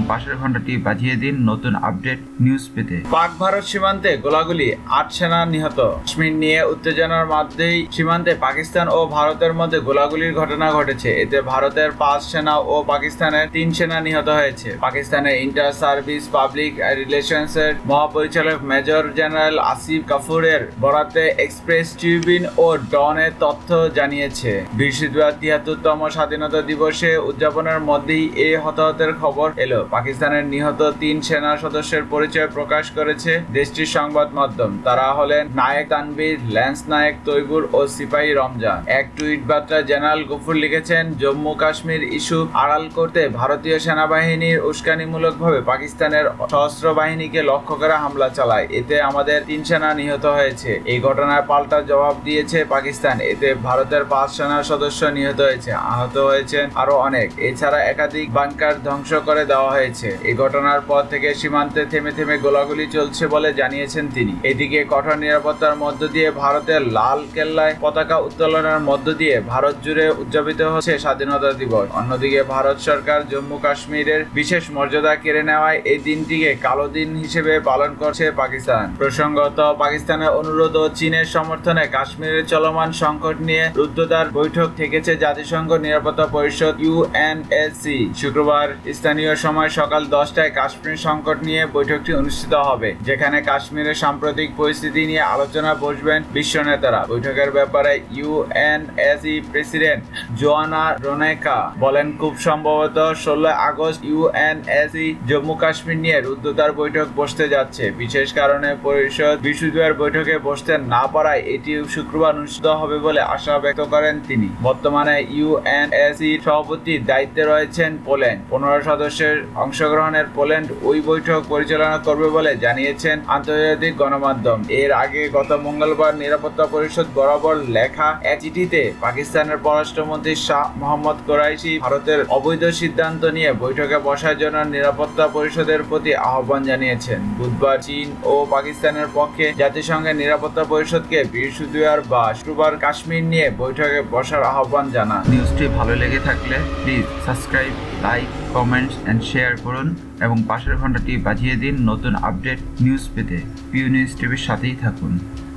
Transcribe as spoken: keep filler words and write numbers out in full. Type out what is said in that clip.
পাশের ঘন্টাটি বাজিয়ে দিন নতুন আপডেট নিউজ পেতে। পাক ভারত সীমান্তে গোলাগুলি, আট সেনা নিহত। কাশ্মীর নিয়ে উত্তেজনার মধ্যেই সীমান্তে পাকিস্তান ও ভারতের মধ্যে গোলাগুলির ঘটনা ঘটেছে। এতে ভারতের পাঁচ সেনা ও পাকিস্তানের তিন সেনা নিহত হয়েছে। পাকিস্তানের ইন্টার সার্ভিস পাবলিক রিলেশনস এর মহাপরিচালক মেজর জেনারেল আসিফ কাফুরের বরাতে এক্সপ্রেস ট্রিবিউন ও ডনের তথ্য জানিয়েছে। বৃহস্পতিবার তিয়াত্তরতম স্বাধীনতা দিবসে উদযাপনের মধ্যেই এই হতাহতের খবর এলো। পাকিস্তানের নিহত তিন সেনা সদস্যের পরিচয় প্রকাশ করেছে দেশটির সংবাদ মাধ্যম। তারা হলেন নায়েক তানভীর, ল্যান্স নায়েক তৈবুর ও সিপাহী রমজান। এক টুইট বার্তায় জেনারেল গফুর লিখেছেন, জম্মু কাশ্মীর ইস্যু আড়াল করতে ভারতীয় সেনাবাহিনীর উস্কানিমূলকভাবে পাকিস্তানের সশস্ত্র বাহিনীকে লক্ষ্য করে হামলা চালায়। এতে আমাদের তিন সেনা নিহত হয়েছে। এই ঘটনায় পাল্টা জবাব দিয়েছে পাকিস্তান। এতে ভারতের পাঁচ সেনা সদস্য নিহত হয়েছে, আহত হয়েছেন আরো অনেক। এছাড়া একাধিক বাংকার ধ্বংস করে দেওয়া হয়েছে। এই ঘটনার পর থেকে সীমান্তে থেমে থেমে গোলাগুলি চলছে বলে জানিয়েছেন তিনি। এদিকে কঠোর নিরাপত্তার মধ্য দিয়ে ভারতের লাল কেল্লায় পতাকা উত্তোলনের মধ্য দিয়ে ভারত জুড়ে উদযাপিত হচ্ছে স্বাধীনতা দিবস। অন্যদিকে ভারত সরকার জম্মু কাশ্মীরের বিশেষ মর্যাদা কেড়ে নেওয়ায় এই দিনটিকে কালো দিন হিসেবে পালন করছে পাকিস্তান। প্রসঙ্গত, পাকিস্তানের অনুরোধ ও চীনের সমর্থনে কাশ্মীরের চলমান সংকট নিয়ে রুদ্ধদ্বার বৈঠক থেকেছে জাতিসংঘ নিরাপত্তা পরিষদ ইউএনএসসি। শুক্রবার স্থানীয় সময় সকাল দশটায় কাশ্মীর সংকট নিয়ে বৈঠকটি অনুষ্ঠিত হবে, যেখানে কাশ্মীরের সাম্প্রতিক পরিস্থিতি নিয়ে আলোচনা বসবেন বিশ্ব নেতারা। বৈঠকের ব্যাপারে ইউএনএসসি প্রেসিডেন্ট জোয়ানা রোনেকা বলেন, খুব সম্ভবত ষোলোই আগস্ট ইউএনএসসি জম্মু কাশ্মীর নিয়ে রুদ্ধদ্বার বৈঠক বসতে যাচ্ছে। বিশেষ কারণে পরিষদ বৃহস্পতিবার বৈঠকে বসতে না পারায় এটি শুক্রবার অনুষ্ঠিত হবে বলে আশা ব্যক্ত করেন তিনি। বর্তমানে ইউএনএসসি সভাপতির দায়িত্বে রয়েছেন পোল্যান্ড। পনেরো সদস্যের অংশগ্রহণের পোল্যান্ড ওই বৈঠক পরিচালনা করবে বলে জানিয়েছেন আন্তর্জাতিক গণমাধ্যম। এর আগে গত মঙ্গলবার নিরাপত্তা পরিষদ বরাবর লেখা এক চিঠিতে পাকিস্তানের পররাষ্ট্রমন্ত্রী শাহ মোহাম্মদ কুরাইশি ভারতের অবৈধ সিদ্ধান্ত নিয়ে বৈঠকে বসার জন্য নিরাপত্তা পরিষদের প্রতি আহ্বান জানিয়েছেন। বুধবার চীন ও পাকিস্তানের পক্ষে জাতিসংঘের নিরাপত্তা পরিষদকে বৃহস্পতিবার বা শুক্রবার কাশ্মীর নিয়ে বৈঠকে বসার আহ্বান জানান। নিউজটি ভালো লেগে থাকলে please subscribe, like, comments and share করুন এবং পাশের ঘন্টাটি বাজিয়ে দিন নতুন আপডেট নিউজ পেতে। পিউ নিউজ টিভির সাথেই থাকুন।